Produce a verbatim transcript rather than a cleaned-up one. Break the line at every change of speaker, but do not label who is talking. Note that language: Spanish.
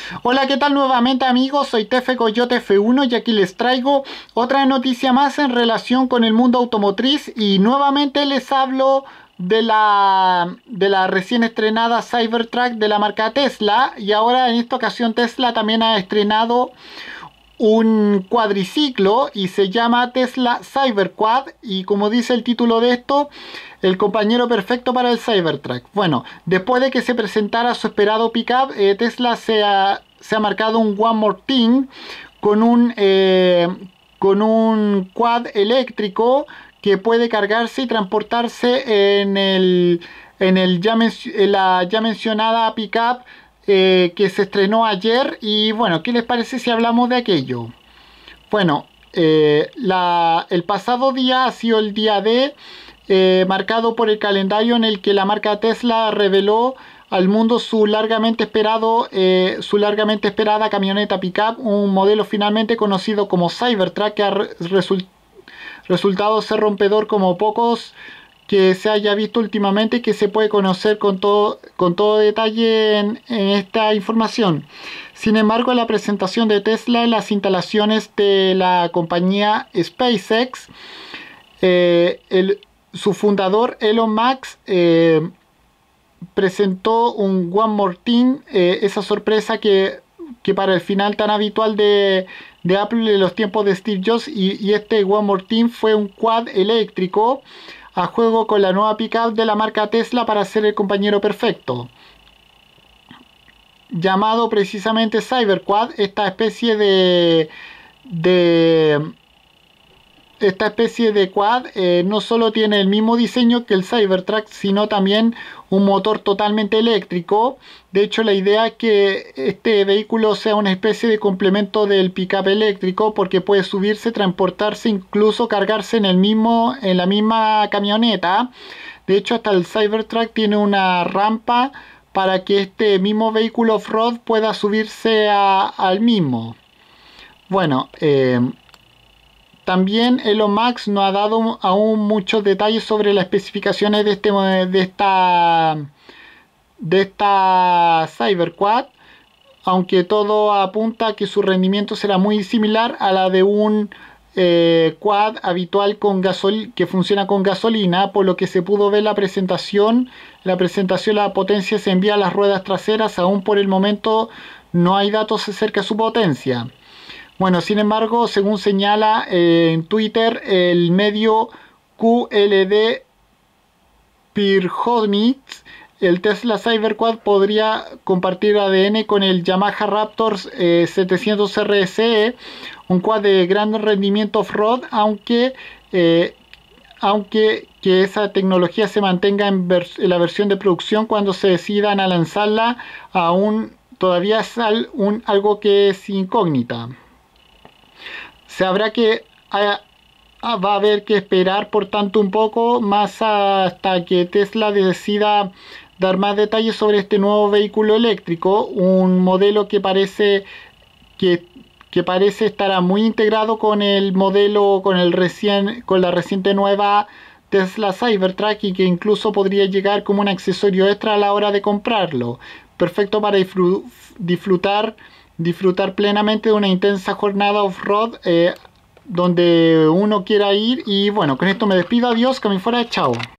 Hola, ¿qué tal nuevamente amigos? Soy Tefe Coyote F uno y aquí les traigo otra noticia más en relación con el mundo automotriz y nuevamente les hablo de la, de la recién estrenada Cybertruck de la marca Tesla, y ahora en esta ocasión Tesla también ha estrenado un cuadriciclo y se llama Tesla Cyberquad, y como dice el título de esto, el compañero perfecto para el Cybertruck. Bueno, después de que se presentara su esperado pickup, eh, Tesla se ha, se ha marcado un One More Thing con un, eh, con un quad eléctrico que puede cargarse y transportarse en, el, en, el ya, men en la ya mencionada pickup eh, que se estrenó ayer. Y bueno, ¿qué les parece si hablamos de aquello? Bueno, eh, la, el pasado día ha sido el día D, eh, marcado por el calendario en el que la marca Tesla reveló al mundo su largamente esperado, eh, su largamente esperada camioneta pickup, un modelo finalmente conocido como Cybertruck, que ha re result resultado ser rompedor como pocos que se haya visto últimamente y que se puede conocer con todo, con todo detalle en, en esta información. Sin embargo, la presentación de Tesla en las instalaciones de la compañía SpaceX, eh, el, su fundador Elon Musk eh, presentó un One More Thing, eh, esa sorpresa que, que para el final tan habitual de, de Apple en los tiempos de Steve Jobs, y, y este One More Thing fue un quad eléctrico a juego con la nueva pickup de la marca Tesla para ser el compañero perfecto. Llamado precisamente Cyberquad, esta especie de, de esta especie de quad eh, no solo tiene el mismo diseño que el Cybertruck, sino también un motor totalmente eléctrico. De hecho, la idea es que este vehículo sea una especie de complemento del pickup eléctrico, porque puede subirse, transportarse, incluso cargarse en el mismo, en la misma camioneta. De hecho, hasta el Cybertruck tiene una rampa para que este mismo vehículo off-road pueda subirse a, al mismo. Bueno, eh, también Elon Musk no ha dado aún muchos detalles sobre las especificaciones de, este, de esta de esta Cyberquad, aunque todo apunta a que su rendimiento será muy similar a la de un eh, quad habitual con gasol que funciona con gasolina. Por lo que se pudo ver la presentación, la presentación la potencia se envía a las ruedas traseras. Aún por el momento no hay datos acerca de su potencia. Bueno, sin embargo, según señala eh, en Twitter el medio Q L D Performance, el Tesla Cyberquad podría compartir A D N con el Yamaha Raptor eh, setecientos R S E, un quad de gran rendimiento off-road, aunque, eh, aunque que esa tecnología se mantenga en, en la versión de producción cuando se decidan a lanzarla. Aún todavía es al, un, algo que es incógnita. Se habrá que a, a, va a haber que esperar por tanto un poco más hasta que Tesla decida dar más detalles sobre este nuevo vehículo eléctrico, un modelo que parece que, que parece estará muy integrado con el modelo, con el recién, con la reciente nueva Tesla Cybertruck, y que incluso podría llegar como un accesorio extra a la hora de comprarlo. Perfecto para disfrutar disfrutar plenamente de una intensa jornada off-road eh, donde uno quiera ir. Y bueno, con esto me despido. Adiós, que me fuera, chao.